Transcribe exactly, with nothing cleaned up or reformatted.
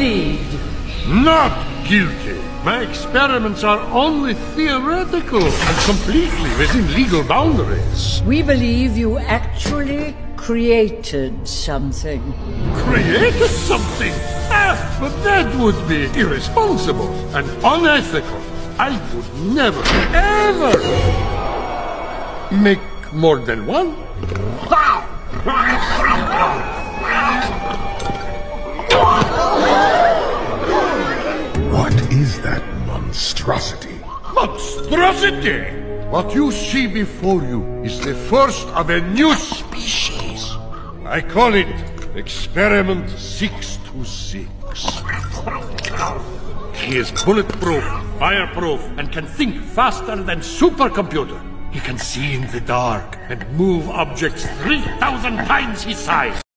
plead. Not guilty. My experiments are only theoretical and completely within legal boundaries. We believe you actually created something. Created something? Ah, but that would be irresponsible and unethical. I would never, ever make more than one. What is that monstrosity? Monstrosity! What you see before you is the first of a new species. I call it Experiment six two six. He is bulletproof, fireproof, and can think faster than supercomputer. He can see in the dark and move objects three thousand times his size.